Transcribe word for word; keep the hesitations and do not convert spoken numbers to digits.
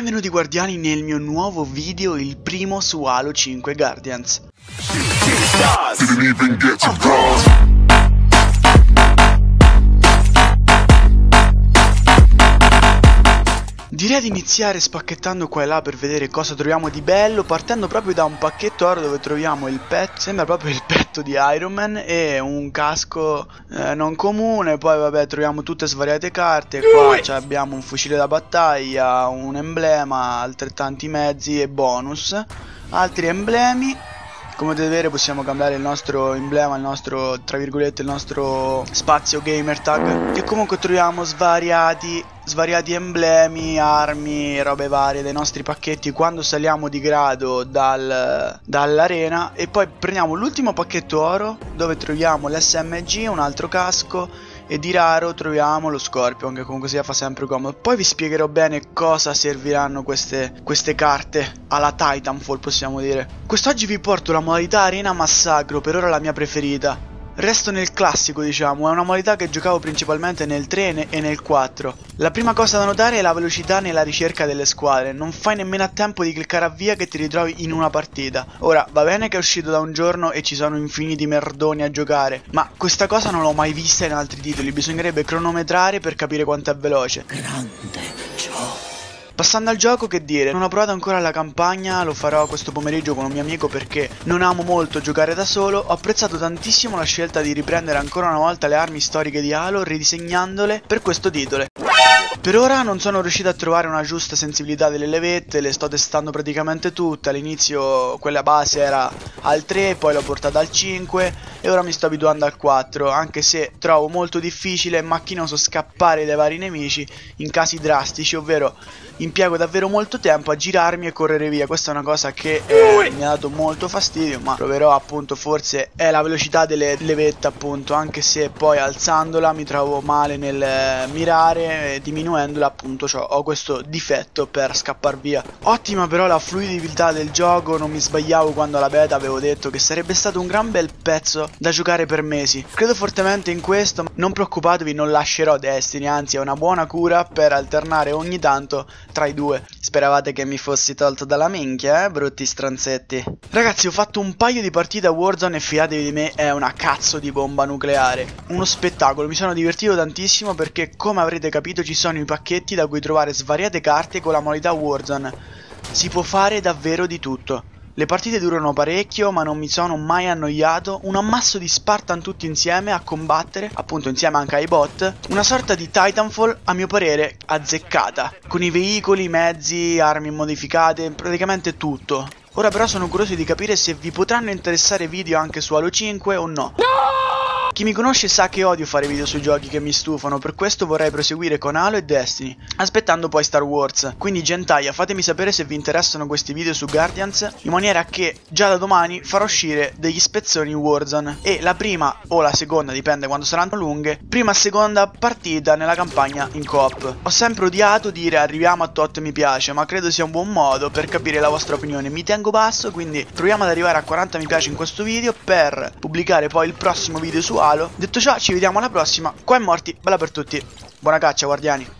Benvenuti guardiani nel mio nuovo video, il primo su Halo cinque Guardians. Direi di iniziare spacchettando qua e là per vedere cosa troviamo di bello, partendo proprio da un pacchetto oro dove troviamo il pet, sembra proprio il petto di Iron Man, e un casco eh, non comune. Poi vabbè, troviamo tutte svariate carte. Qua abbiamo un fucile da battaglia, un emblema, altrettanti mezzi e bonus, altri emblemi. Come potete vedere possiamo cambiare il nostro emblema, il nostro, tra virgolette, il nostro spazio gamer tag. E comunque troviamo svariati, svariati emblemi, armi, robe varie dei nostri pacchetti quando saliamo di grado dal, dall'arena. E poi prendiamo l'ultimo pacchetto oro dove troviamo l'S M G, un altro casco, e di raro troviamo lo Scorpion, che comunque sia fa sempre comodo. Poi vi spiegherò bene cosa serviranno queste, queste carte alla Titanfall, possiamo dire. Quest'oggi vi porto la modalità Arena Massacro, per ora la mia preferita. Resto nel classico, diciamo, è una modalità che giocavo principalmente nel tre e nel quattro. La prima cosa da notare è la velocità nella ricerca delle squadre. Non fai nemmeno a tempo di cliccare a via che ti ritrovi in una partita. Ora, va bene che è uscito da un giorno e ci sono infiniti merdoni a giocare, ma questa cosa non l'ho mai vista in altri titoli. Bisognerebbe cronometrare per capire quanto è veloce. Grande gioco. Passando al gioco, che dire, non ho provato ancora la campagna, lo farò questo pomeriggio con un mio amico perché non amo molto giocare da solo. Ho apprezzato tantissimo la scelta di riprendere ancora una volta le armi storiche di Halo, ridisegnandole per questo titolo. Per ora non sono riuscito a trovare una giusta sensibilità delle levette, le sto testando praticamente tutte. All'inizio quella base era al tre, poi l'ho portata al cinque e ora mi sto abituando al quattro, anche se trovo molto difficile e macchinoso scappare dai vari nemici in casi drastici, ovvero impiego davvero molto tempo a girarmi e correre via. Questa è una cosa che eh, mi ha dato molto fastidio, ma proverò, appunto, forse è la velocità delle levette, appunto, anche se poi alzandola mi trovo male nel eh, mirare, e diminuendola appunto ho questo difetto per scappar via. Ottima però la fluidità del gioco, non mi sbagliavo quando alla beta avevo detto che sarebbe stato un gran bel pezzo da giocare per mesi. Credo fortemente in questo, ma non preoccupatevi, non lascerò Destiny, anzi è una buona cura per alternare ogni tanto tra i due. Speravate che mi fossi tolto dalla minchia, eh, brutti stranzetti. Ragazzi, ho fatto un paio di partite a Warzone e fidatevi di me, è una cazzo di bomba nucleare. Uno spettacolo, mi sono divertito tantissimo perché, come avrete capito, ci sono i pacchetti da cui trovare svariate carte con la modalità Warzone. Si può fare davvero di tutto. Le partite durano parecchio, ma non mi sono mai annoiato. Un ammasso di Spartan tutti insieme a combattere, appunto insieme anche ai bot. Una sorta di Titanfall, a mio parere, azzeccata, con i veicoli, i mezzi, armi modificate, praticamente tutto. Ora però sono curioso di capire se vi potranno interessare video anche su Halo cinque o no. No! Chi mi conosce sa che odio fare video sui giochi che mi stufano, per questo vorrei proseguire con Halo e Destiny, aspettando poi Star Wars. Quindi gentaglia, fatemi sapere se vi interessano questi video su Guardians, in maniera che già da domani farò uscire degli spezzoni Warzone. E la prima o la seconda, dipende quando saranno lunghe, prima e seconda partita nella campagna in coop. Ho sempre odiato dire arriviamo a tot mi piace, ma credo sia un buon modo per capire la vostra opinione. Mi tengo basso, quindi proviamo ad arrivare a quaranta mi piace in questo video per pubblicare poi il prossimo video su Halo. Detto ciò, ci vediamo alla prossima. Qua è Morty, bella per tutti. Buona caccia, guardiani.